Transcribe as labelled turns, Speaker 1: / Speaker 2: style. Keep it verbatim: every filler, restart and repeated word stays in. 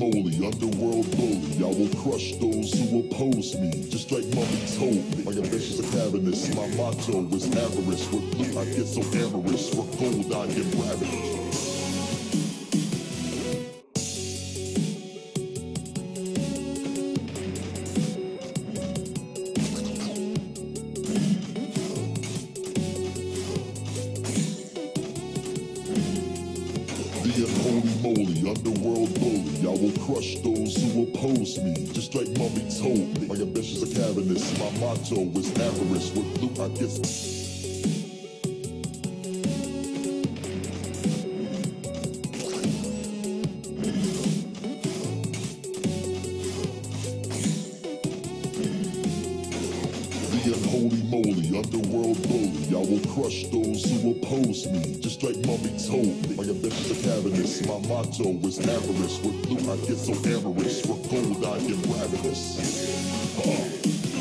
Speaker 1: moly, underworld bully. I will crush those who oppose me, just like Mummy told me. My ambitions are cavernous, my motto is avarice. With blue I get so amorous, for gold I get ravenous. Holy moly, underworld bully. I will crush those who oppose me, just like Mummy told me. My ambitions are cavernous, my motto is avarice. With blue I get holy moly, underworld bully. I will crush those who oppose me, just like Mummy told me. My ambitions are cavernous, my motto is avarice. With blue I get so amorous, for gold I get ravenous. Uh.